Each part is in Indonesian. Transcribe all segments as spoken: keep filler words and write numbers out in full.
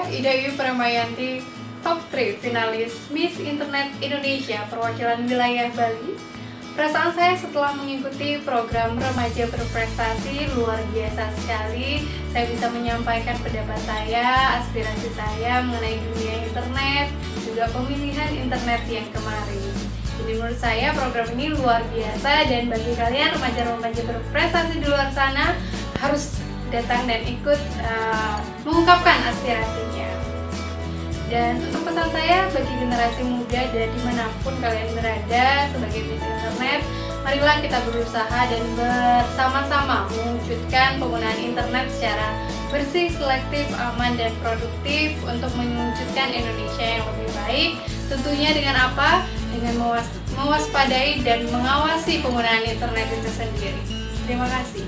Ida Yu Pramayanti, top tiga finalis Miss Internet Indonesia perwakilan wilayah Bali. Perasaan saya setelah mengikuti program Remaja Berprestasi luar biasa sekali. Saya bisa menyampaikan pendapat saya, aspirasi saya mengenai dunia internet, juga pemilihan internet yang kemarin. Jadi menurut saya program ini luar biasa, dan bagi kalian remaja-remaja berprestasi di luar sana harus datang dan ikut uh, mengungkapkan aspirasinya. Dan untuk pesan saya bagi generasi muda dan dimanapun kalian berada sebagai Miss Internet, marilah kita berusaha dan bersama-sama mewujudkan penggunaan internet secara bersih, selektif, aman, dan produktif untuk mewujudkan Indonesia yang lebih baik. Tentunya dengan apa? Dengan mewas mewaspadai dan mengawasi penggunaan internet itu sendiri. Terima kasih.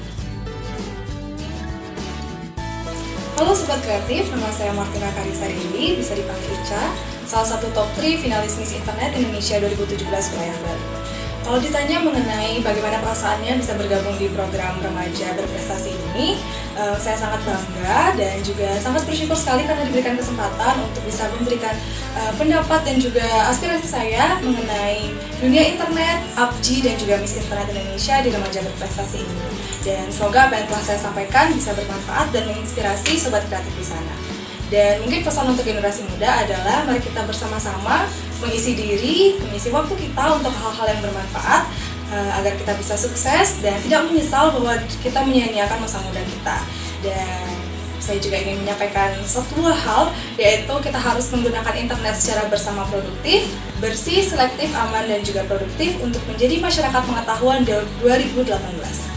Halo Sobat Kreatif, nama saya Martina Karisa ini, bisa dipanggil Ica, salah satu top tiga finalis Miss Internet Indonesia dua ribu tujuh belas wilayah Bali. Kalau ditanya mengenai bagaimana perasaannya bisa bergabung di program Remaja Berprestasi ini, uh, saya sangat bangga dan juga sangat bersyukur sekali karena diberikan kesempatan untuk bisa memberikan uh, pendapat dan juga aspirasi saya mengenai dunia internet, A P G, dan juga Miss Internet Indonesia di Remaja Berprestasi ini. Dan semoga apa yang telah saya sampaikan bisa bermanfaat dan menginspirasi sobat kreatif di sana. Dan mungkin pesan untuk generasi muda adalah mari kita bersama-sama mengisi diri, mengisi waktu kita untuk hal-hal yang bermanfaat uh, agar kita bisa sukses dan tidak menyesal bahwa kita menyia-nyiakan masa muda kita. Dan saya juga ingin menyampaikan satu hal, yaitu kita harus menggunakan internet secara bersama produktif, bersih, selektif, aman, dan juga produktif untuk menjadi masyarakat pengetahuan dua ribu delapan belas.